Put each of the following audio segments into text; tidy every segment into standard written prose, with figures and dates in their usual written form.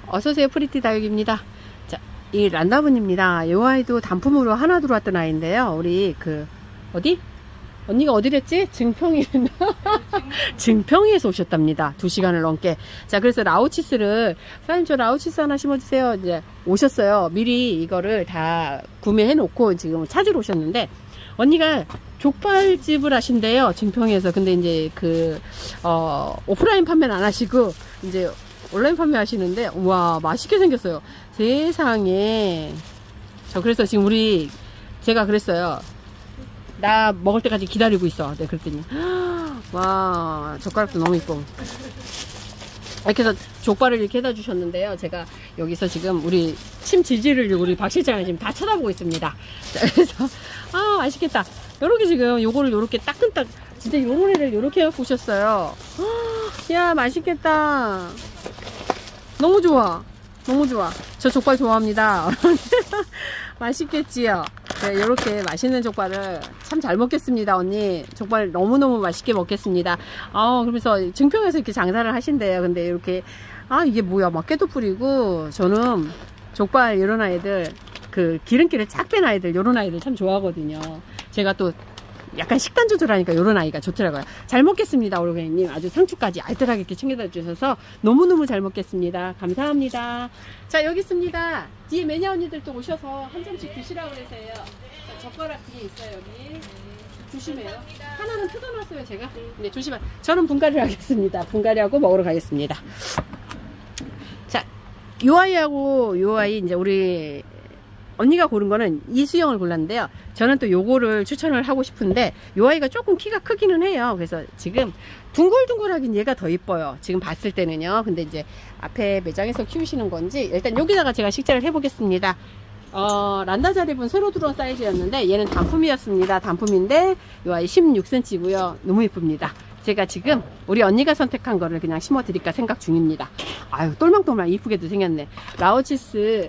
어서오세요. 프리티 다육입니다. 자, 이 란다분입니다. 이 아이도 단품으로 하나 들어왔던 아이인데요. 우리 어디? 언니가 어디랬지? 증평이랬나? 증평에서 오셨답니다. 2시간을 넘게. 자, 그래서 라우치스를, 사장님 저 라우치스 하나 심어주세요. 이제 오셨어요. 미리 이거를 다 구매해 놓고 지금 찾으러 오셨는데, 언니가 족발집을 하신대요. 증평에서. 근데 이제 오프라인 판매는 안 하시고, 이제 온라인 판매 하시는데, 우와, 맛있게 생겼어요. 세상에. 그래서 지금 제가 그랬어요. 나 먹을 때까지 기다리고 있어. 네, 그랬더니 와, 젓가락도 너무 이뻐. 이렇게 해서 족발을 이렇게 해다 주셨는데요. 제가 여기서 지금 우리 침 질질을 우리 박 실장이 지금 다 쳐다보고 있습니다. 자, 그래서 맛있겠다. 요렇게 지금 요거를 요렇게 따끈따끈 진짜 요런 애를 요렇게 해갖고 오셨어요. 야, 맛있겠다. 너무 좋아. 너무 좋아. 저 족발 좋아합니다. 맛있겠지요? 네, 이렇게 맛있는 족발을 참 잘 먹겠습니다. 언니 족발 너무너무 맛있게 먹겠습니다. 그러면서 증평에서 이렇게 장사를 하신대요. 근데 이렇게 이게 뭐야, 막 깨도 뿌리고. 저는 족발 이런 아이들, 기름기를 쫙 뺀 아이들, 이런 아이들 참 좋아하거든요. 제가 또 약간 식단 조절하니까 이런 아이가 좋더라고요. 잘 먹겠습니다. 오르베님 아주 상추까지 알뜰하게 이렇게 챙겨다 주셔서 너무너무 잘 먹겠습니다. 감사합니다. 자, 여기 있습니다. 뒤에 매니아 언니들 또 오셔서 한 점씩 드시라고 그러세요. 자, 젓가락 뒤에 있어요. 여기 조심해요. 하나는 뜯어놨어요 제가. 네, 조심하. 저는 분갈이를 하겠습니다. 분갈이하고 먹으러 가겠습니다. 자, 요 아이하고 요 아이 이제 우리 언니가 고른 거는 이 수영을 골랐는데요. 저는 또 요거를 추천을 하고 싶은데 요 아이가 조금 키가 크기는 해요. 그래서 지금 둥글둥글하긴 얘가 더 이뻐요. 지금 봤을 때는요. 근데 이제 앞에 매장에서 키우시는 건지 일단 여기다가 제가 식재를 해보겠습니다. 란다자립은 새로 들어온 사이즈였는데 얘는 단품이었습니다. 단품인데 요 아이 16cm고요. 너무 이쁩니다. 제가 지금 우리 언니가 선택한 거를 그냥 심어 드릴까 생각 중입니다. 아유, 똘망똘망 이쁘게도 생겼네. 라오치스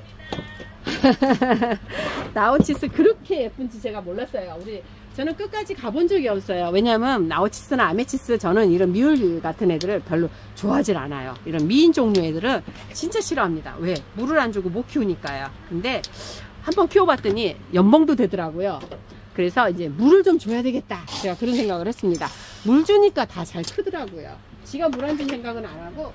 나우치스 그렇게 예쁜지 제가 몰랐어요. 저는 끝까지 가본 적이 없어요. 왜냐면 나우치스나 아메치스, 저는 이런 미울 같은 애들을 별로 좋아하질 않아요. 이런 미인 종류 애들은 진짜 싫어합니다. 왜? 물을 안 주고 못 키우니까요. 근데 한번 키워봤더니 연봉도 되더라고요. 그래서 이제 물을 좀 줘야 되겠다, 제가 그런 생각을 했습니다. 물 주니까 다 잘 크더라고요. 지가 물 안 준 생각은 안 하고.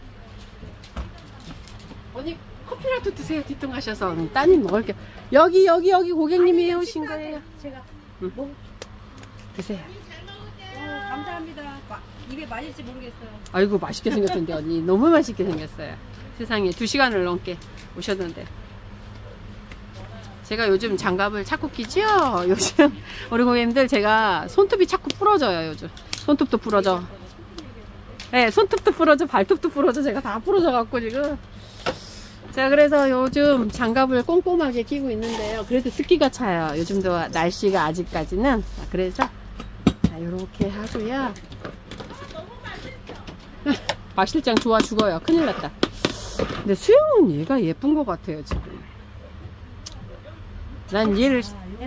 언니 커피라도 드세요. 뒤뚱하셔서. 따님 먹을게요. 여기 고객님이 오신 거예요. 제가 드세요. 감사합니다. 입에 맞을지 모르겠어요. 아이고, 맛있게 생겼던데 언니. 너무 맛있게 생겼어요. 세상에 2시간을 넘게 오셨는데. 제가 요즘 장갑을 자꾸 끼지요. 요즘 우리 고객님들 제가 손톱이 자꾸 부러져요. 요즘 손톱도 부러져. 네, 손톱도 부러져, 발톱도 부러져. 제가 다 부러져 갖고 지금. 자, 그래서 요즘 장갑을 꼼꼼하게 끼고 있는데요. 그래도 습기가 차요. 요즘도 날씨가 아직까지는. 그래서 자, 요렇게 하고요. 박 실장 좋아 죽어요. 큰일 났다. 근데 수영은 얘가 예쁜 것 같아요. 지금 난 얘를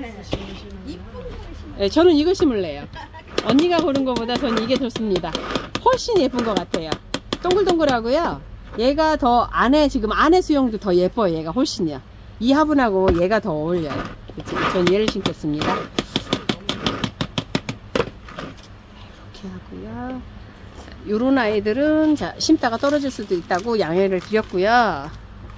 네, 저는 이거 심을래요. 언니가 고른 것보다 저는 이게 좋습니다. 훨씬 예쁜 것 같아요. 동글동글하고요. 얘가 더 지금 안에 수영도 더 예뻐요. 얘가 훨씬요. 이 화분하고 얘가 더 어울려요. 전 얘를 심겠습니다. 이렇게 하고요. 요런 아이들은 자, 심다가 떨어질 수도 있다고 양해를 드렸고요.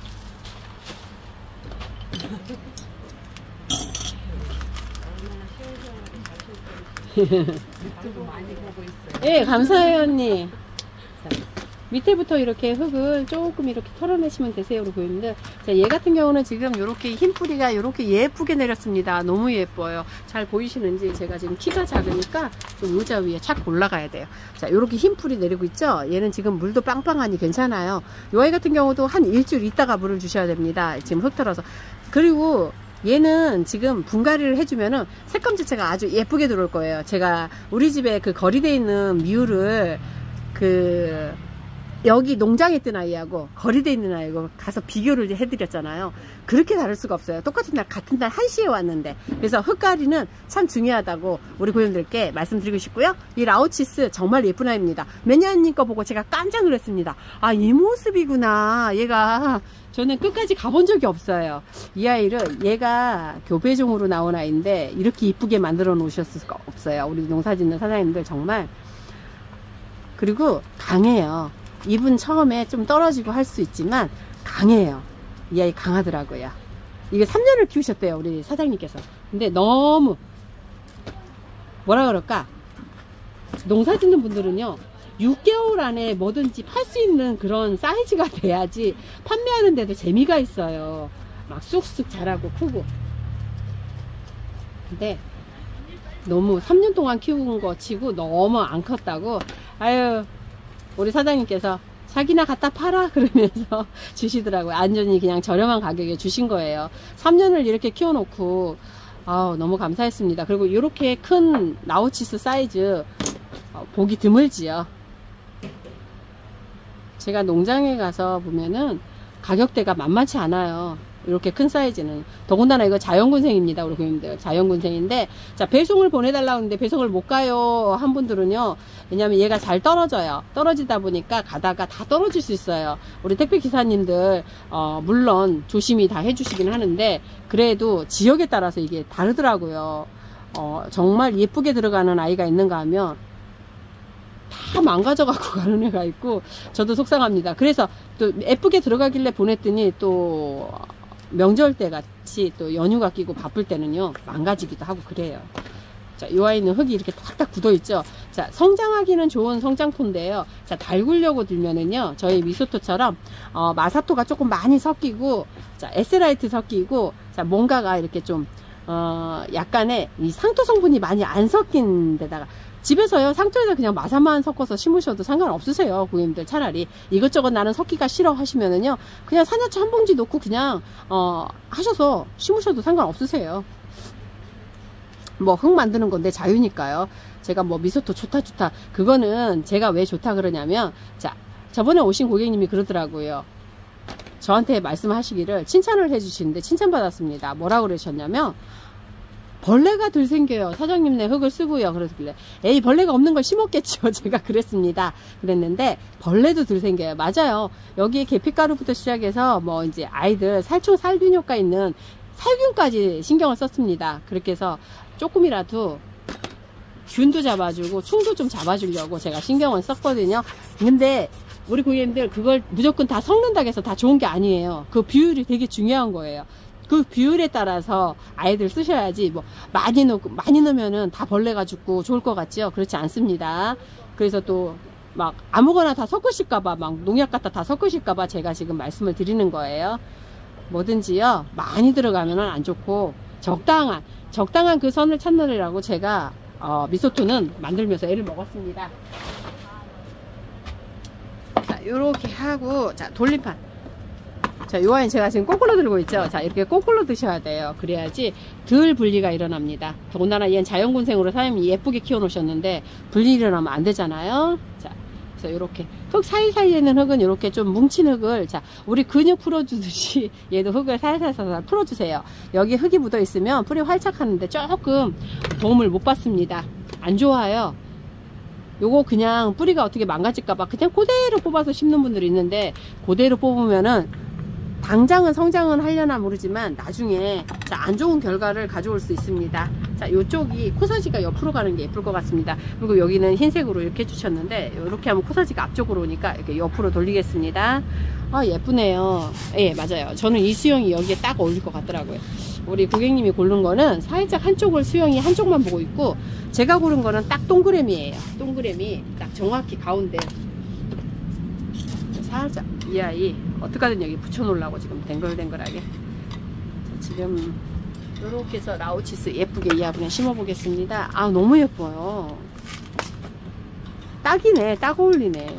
유튜브 많이 보고 있어요. 예, 감사해요 언니. 자, 밑에부터 이렇게 흙을 조금 이렇게 털어내시면 되세요. 우리 고객님들. 자, 얘 같은 경우는 지금 이렇게 흰 뿌리가 이렇게 예쁘게 내렸습니다. 너무 예뻐요. 잘 보이시는지 제가 지금 키가 작으니까 좀 의자 위에 착 올라가야 돼요. 자, 이렇게 흰 뿌리 내리고 있죠. 얘는 지금 물도 빵빵하니 괜찮아요. 이 아이 같은 경우도 한 일주일 있다가 물을 주셔야 됩니다. 지금 흙 털어서. 그리고 얘는 지금 분갈이를 해주면은 색감 자체가 아주 예쁘게 들어올 거예요. 제가 우리 집에 거리대에 있는 미우를 여기 농장에 뜬 아이하고 거리대 있는 아이하고 가서 비교를 해드렸잖아요. 그렇게 다를 수가 없어요. 똑같은 날 같은 날 1시에 왔는데. 그래서 흙가리는 참 중요하다고 우리 고객님들께 말씀드리고 싶고요. 이 라오치스 정말 예쁜 아이입니다. 매니아님 거 보고 제가 깜짝 놀랐습니다. 아, 이 모습이구나. 얘가 저는 끝까지 가본 적이 없어요. 이 아이를 얘가 교배종으로 나온 아이인데 이렇게 이쁘게 만들어 놓으셨을 수가 없어요. 우리 농사 짓는 사장님들 정말. 그리고 강해요. 잎은 처음에 좀 떨어지고 할 수 있지만 강해요. 이 아이 강하더라고요. 이게 3년을 키우셨대요, 우리 사장님께서. 근데 너무 뭐라 그럴까, 농사 짓는 분들은요 6개월 안에 뭐든지 팔 수 있는 그런 사이즈가 돼야지 판매하는 데도 재미가 있어요. 막 쑥쑥 자라고 크고. 근데 너무 3년 동안 키운 거 치고 너무 안 컸다고, 아유, 우리 사장님께서 자기나 갖다 팔아 그러면서 주시더라고요. 안전히 그냥 저렴한 가격에 주신 거예요. 3년을 이렇게 키워놓고 아우, 너무 감사했습니다. 그리고 이렇게 큰 라오치스 사이즈 보기 드물지요. 제가 농장에 가서 보면은 가격대가 만만치 않아요. 이렇게 큰 사이즈는. 더군다나 이거 자연군생입니다, 우리 고객님들. 자연군생인데, 자, 배송을 보내달라고 하는데 배송을 못 가요 한 분들은요, 왜냐면 얘가 잘 떨어져요. 떨어지다 보니까 가다가 다 떨어질 수 있어요. 우리 택배 기사님들 물론 조심히 다 해주시긴 하는데, 그래도 지역에 따라서 이게 다르더라고요. 정말 예쁘게 들어가는 아이가 있는가 하면 다 망가져 갖고 가는 애가 있고, 저도 속상합니다. 그래서 또 예쁘게 들어가길래 보냈더니 또 명절 때 같이 또 연휴가 끼고 바쁠 때는요 망가지기도 하고 그래요. 자, 이 아이는 흙이 이렇게 딱딱 굳어 있죠. 자, 성장하기는 좋은 성장토인데요. 자, 달구려고 들면은요, 저희 미소토처럼 마사토가 조금 많이 섞이고, 자, 에스라이트 섞이고, 자, 뭔가가 이렇게 좀 약간의 이 상토 성분이 많이 안 섞인 데다가, 집에서요 상토에다 그냥 마사만 섞어서 심으셔도 상관없으세요, 고객님들. 차라리 이것저것 나는 섞기가 싫어 하시면은요, 그냥 산야초 한 봉지 놓고 그냥 하셔서 심으셔도 상관없으세요. 뭐 흙 만드는 건데 자유니까요. 제가 뭐 미소토 좋다 그거는 제가 왜 좋다 그러냐면, 자, 저번에 오신 고객님이 그러더라고요. 저한테 말씀하시기를 칭찬을 해주시는데 칭찬받았습니다. 뭐라고 그러셨냐면, 벌레가 덜 생겨요, 사장님네 흙을 쓰고요. 그러길래 에이, 벌레가 없는 걸 심었겠죠. 제가 그랬습니다. 그랬는데 벌레도 덜 생겨요. 맞아요. 여기에 계피가루부터 시작해서 뭐 이제 아이들 살충 살균 효과 있는 살균까지 신경을 썼습니다. 그렇게 해서 조금이라도 균도 잡아주고 충도 좀 잡아주려고 제가 신경을 썼거든요. 근데 우리 고객님들 그걸 무조건 다 섞는다고 해서 다 좋은 게 아니에요. 그 비율이 되게 중요한 거예요. 그 비율에 따라서 아이들 쓰셔야지, 뭐 많이 넣으면은 다 벌레가 죽고 좋을 것 같죠? 그렇지 않습니다. 그래서 또 막 아무거나 다 섞으실까봐, 막 농약 갖다 다 섞으실까봐 제가 지금 말씀을 드리는 거예요. 뭐든지요 많이 들어가면은 안 좋고, 적당한 그 선을 찾느라고 제가 미소토는 만들면서 애를 먹었습니다. 자, 요렇게 하고, 자, 돌림판. 자, 요 아이는 제가 지금 거꾸로 들고 있죠. 자, 이렇게 거꾸로 드셔야 돼요. 그래야지 덜 분리가 일어납니다. 더군다나 얘는 자연군생으로 사장님이 예쁘게 키워 놓으셨는데 분리 일어나면 안 되잖아요. 자, 그래서 요렇게 흙 사이사이에 있는 흙은 요렇게 좀 뭉친 흙을, 자, 우리 근육 풀어주듯이 얘도 흙을 살살살살 풀어주세요. 여기 흙이 묻어 있으면 뿌리 활착하는데 조금 도움을 못 받습니다. 안 좋아요. 요거 그냥 뿌리가 어떻게 망가질까봐 그냥 그대로 뽑아서 심는 분들이 있는데, 그대로 뽑으면은 당장은 성장은 하려나 모르지만 나중에 안 좋은 결과를 가져올 수 있습니다. 자, 요쪽이 코사지가 옆으로 가는 게 예쁠 것 같습니다. 그리고 여기는 흰색으로 이렇게 해주셨는데, 이렇게 하면 코사지가 앞쪽으로 오니까 이렇게 옆으로 돌리겠습니다. 아, 예쁘네요. 예, 맞아요. 저는 이 수영이 여기에 딱 어울릴 것 같더라고요. 우리 고객님이 고른 거는 살짝 한쪽을 수영이 한쪽만 보고 있고, 제가 고른 거는 딱 동그라미예요. 동그라미 딱 정확히 가운데. 살짝 이 아이 어떻게든 여기 붙여놓으려고 지금 댕글댕글하게. 지금 이렇게 해서 라오치스 예쁘게 이 화분에 심어 보겠습니다. 아, 너무 예뻐요. 딱이네. 딱 어울리네.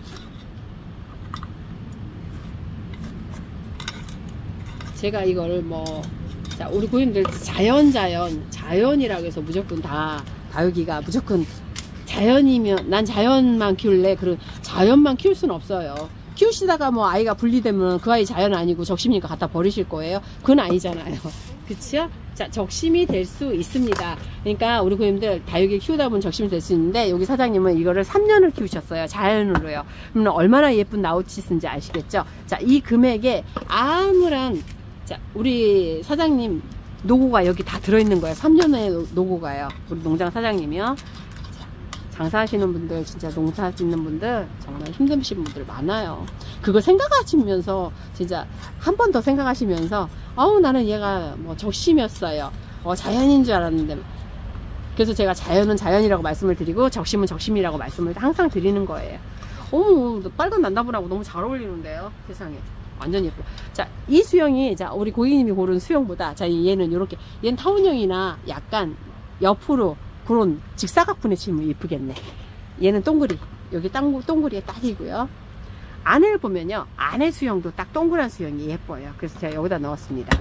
제가 이거를 뭐, 자, 우리 고객님들 자연이라고 해서 무조건 다 다육이가 무조건 자연이면, 난 자연만 키울래. 그런 자연만 키울 수는 없어요. 키우시다가 뭐 아이가 분리되면 그 아이 자연 아니고 적심이니까 갖다 버리실 거예요? 그건 아니잖아요. 그치요? 자, 적심이 될 수 있습니다. 그러니까 우리 고객님들 다육이 키우다 보면 적심이 될 수 있는데, 여기 사장님은 이거를 3년을 키우셨어요. 자연으로요. 그러면 얼마나 예쁜 나우치스인지 아시겠죠? 자, 이 금액에 아무런, 자, 우리 사장님 노고가 여기 다 들어있는 거예요. 3년의 노고가요. 우리 농장 사장님이요. 장사하시는 분들, 진짜 농사 짓는 분들 정말 힘드신 분들 많아요. 그거 생각하시면서 진짜 한 번 더 생각하시면서 나는 얘가 뭐 적심이었어요. 자연인 줄 알았는데. 그래서 제가 자연은 자연이라고 말씀을 드리고 적심은 적심이라고 말씀을 항상 드리는 거예요. 빨간 난다분하고 너무 잘 어울리는데요. 세상에. 완전 예뻐. 자, 이 수영이, 자, 우리 고객님이 고른 수영보다, 자, 얘는 요렇게, 얘는 타원형이나 약간 옆으로 그런 직사각분에 치면 예쁘겠네. 얘는 동그리, 여기 동그리에 딱이고요. 안을 보면요, 안의 수영도 딱 동그란 수영이 예뻐요. 그래서 제가 여기다 넣었습니다.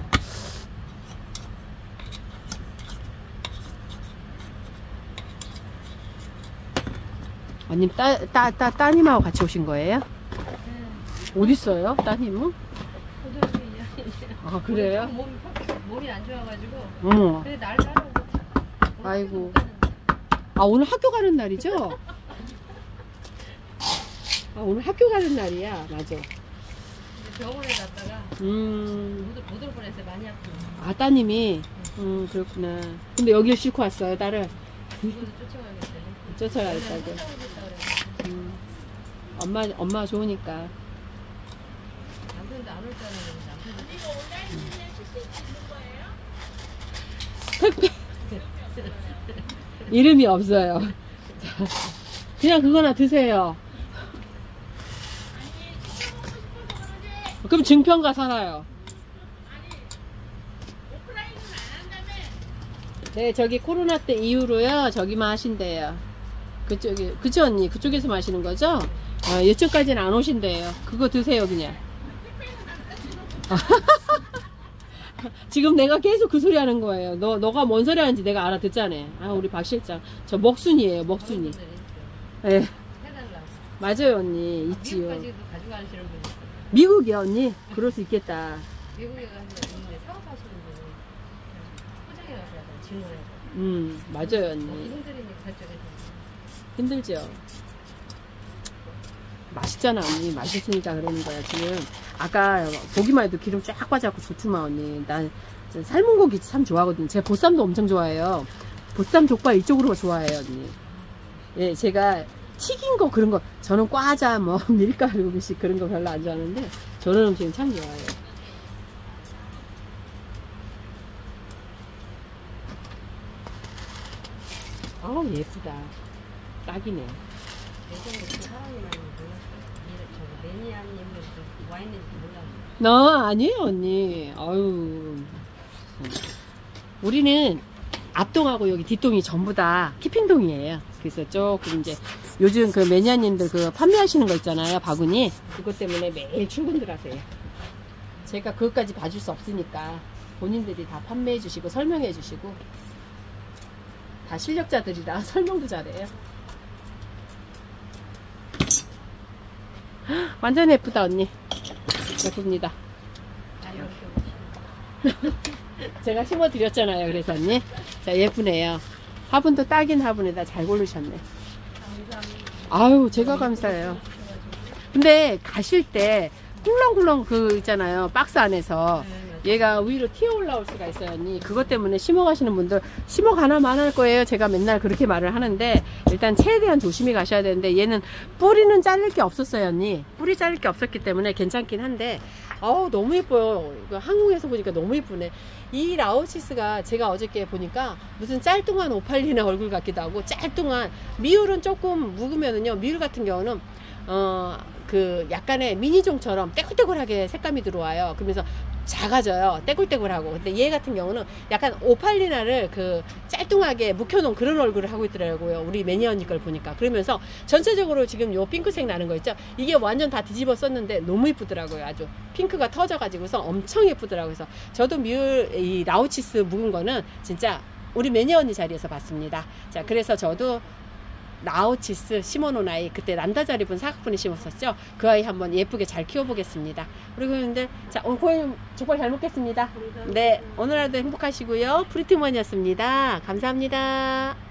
언님 따님하고 같이 오신 거예요? 어디 있어요, 따님은? 아, 그래요? 몸이 안 좋아가지고. 근데 날 따라오고. 아이고. 오늘 학교 가는 날이죠? 오늘 학교 가는 날이야. 맞아. 병원에 갔다가 못 올 뻔했어요. 많이 아프고. 따님이? 그렇구나. 근데 여길 싣고 왔어요, 딸을? 이거도 쫓아가겠어요. 쫓아가겠다고. 엄마 좋으니까. 남편도 안 올 줄 알았는데 남편도. 이거 온라인 실수 있는 거예요? 이름이 없어요. 그냥 그거나 드세요. 그럼 증평가 사나요? 네, 저기 코로나 때 이후로요, 저기만 하신대요. 그쵸, 언니? 그쪽에서 마시는 거죠? 이쪽까지는 안 오신대요. 그거 드세요, 그냥. 지금 내가 계속 그 소리 하는 거예요. 너가 뭔 소리 하는지 내가 알아듣잖아. 우리 박 실장. 저 먹순이에요, 먹순이. 네. 맞아요, 언니. 있지요. 미국까지도 가져가시는 분 있어요. 미국이요, 언니? 그럴 수 있겠다. 미국에 가서 있는데 사업하시는 분이 포장해 가서 진호해. 맞아요, 언니. 힘들으니까 저쪽에서. 힘들죠. 맛있잖아, 언니. 맛있으니까 그러는 거야, 지금. 아까 보기만 해도 기름 쫙 빠져갖고 좋지만, 언니. 난 삶은 고기 참 좋아하거든요. 제가 보쌈도 엄청 좋아해요. 보쌈 족발 이쪽으로 좋아해요, 언니. 예, 제가 튀긴 거 그런 거, 저는 과자, 뭐, 밀가루 음식 그런 거 별로 안 좋아하는데, 저런 음식은 참 좋아해요. 예쁘다. 딱이네. 예전에 그 사람이 많이 몰랐어요. 저거 매니아님들 와 있는지 몰랐어요. 아니에요, 언니. 아유. 우리는 앞동하고 여기 뒷동이 전부 다 키핑동이에요. 그래서 조금 이제 요즘 그 매니아님들 그 판매하시는 거 있잖아요, 바구니. 그것 때문에 매일 출근들 하세요. 제가 그것까지 봐줄 수 없으니까 본인들이 다 판매해 주시고 설명해 주시고 다 실력자들이라 설명도 잘해요. 완전 예쁘다, 언니. 예쁩니다. 제가 심어 드렸잖아요. 그래서 언니. 자, 예쁘네요. 화분도 딱인 화분에다 잘 고르셨네. 아유, 제가 감사해요. 근데 가실 때 꿀렁꿀렁 그 있잖아요, 박스 안에서 얘가 위로 튀어 올라올 수가 있어요, 언니. 그것 때문에 심어 가시는 분들 심어 가나만 할 거예요. 제가 맨날 그렇게 말을 하는데 일단 최대한 조심히 가셔야 되는데, 얘는 뿌리는 자를 게 없었어요, 언니. 뿌리 자를 게 없었기 때문에 괜찮긴 한데 너무 예뻐요. 한국에서 보니까 너무 예쁘네. 이 라오시스가 제가 어저께 보니까 무슨 짤뚱한 오팔리나 얼굴 같기도 하고, 짤뚱한 미울은 조금 묵으면은요, 미울 같은 경우는 그 약간의 미니종처럼 떼굴떼굴하게 색감이 들어와요. 그러면서 작아져요, 떼굴떼굴하고. 근데 얘 같은 경우는 약간 오팔리나를 그 짤뚱하게 묵혀놓은 그런 얼굴을 하고 있더라고요, 우리 매니아 언니 걸 보니까. 그러면서 전체적으로 지금 요 핑크색 나는 거 있죠, 이게 완전 다 뒤집어 썼는데 너무 예쁘더라고요. 아주 핑크가 터져 가지고서 엄청 예쁘더라고요. 그래서 저도 이 라우치스 묵은 거는 진짜 우리 매니아 언니 자리에서 봤습니다. 자, 그래서 저도 나우치스 심어놓은 아이, 그때 난다 잘 입은 사각분이 심었었죠. 그 아이 한번 예쁘게 잘 키워보겠습니다. 그리고 근데 자, 오늘 고객님 족발 잘 먹겠습니다. 네, 오늘 하루도 행복하시고요. 프리티머니였습니다. 감사합니다.